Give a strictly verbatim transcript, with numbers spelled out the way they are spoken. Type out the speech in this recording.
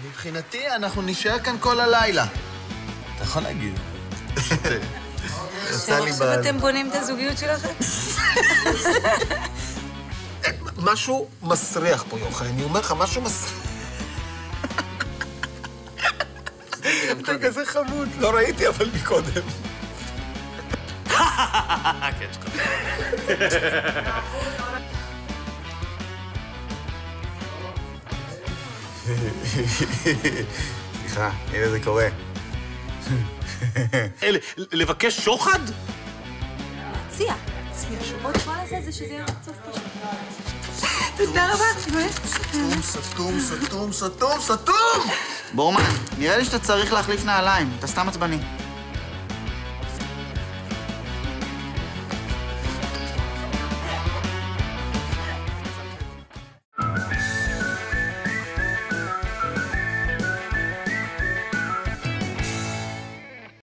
מבחינתי, אנחנו נשאר כאן כל הלילה. אתה יכול להגיד. עכשיו אתם בונים את הזוגיות שלכם? משהו מסריח פה, יוחאי. אני אומר לך, משהו מסריח. אתה כזה חמוד. לא ראיתי, אבל מקודם. כן, שקודם. סליחה, הנה זה קורה. לבקש שוחד? להציע. עוד כל הזה זה שזה יהיה רצוף פשוט. תודה רבה. סתום, סתום, סתום, סתום, סתום! בורמן, נראה לי שאתה צריך להחליף נעליים. אתה סתם עצבני.